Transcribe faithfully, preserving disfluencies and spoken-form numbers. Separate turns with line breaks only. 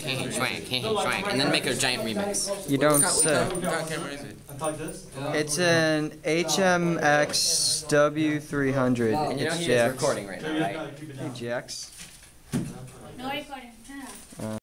hey, swank, hey, swank, and then make a giant remix.
You don't
What
say.
kind, what kind of camera is it?
It's an H M X W three hundred.
And you know
it's
he
Jax.
is recording right now, right?
Hey, Jax.
No recording.